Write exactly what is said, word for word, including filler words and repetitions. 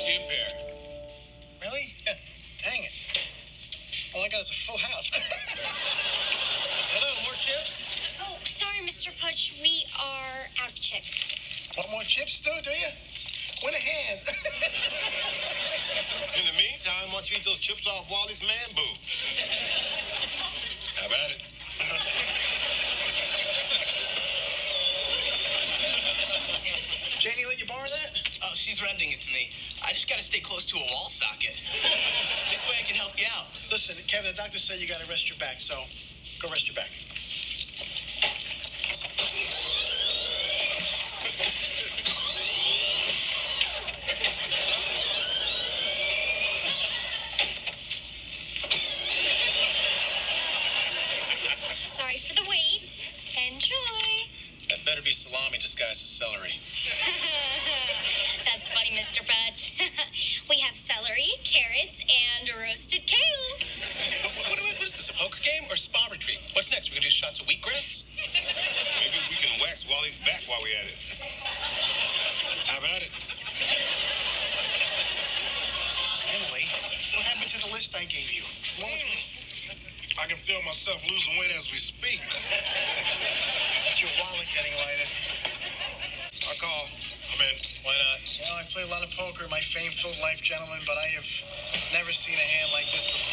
to you, pair. Really? Yeah. Dang it. All I got is a full house. Hello, more chips? Oh, sorry, Mister Pudge. We are out of chips. Want more chips, too, do you? Win a hand. In the meantime, why don't you eat those chips off Wally's man boobs? How about it? Janie, let you borrow that? Oh, she's renting it to me. I just gotta stay close to a wall socket. This way I can help you out. Listen, Kevin, the doctor said you gotta rest your back, so go rest your back. Sorry for the wait. Enjoy. That better be salami disguised as celery. That's funny, Mister Pudge. We have celery, carrots, and roasted kale. What, what, what is this, a poker game or spa retreat? What's next? We're going to do shots of wheatgrass? Maybe we can wax Wally's back while we're at it. How about it? Emily, what happened to the list I gave you? Come on with me. I can feel myself losing weight as we speak. That's your wallet getting lighter. I call. I'm in. Why not? You know, I play a lot of poker in my fame-filled life, gentlemen, but I have never seen a hand like this before.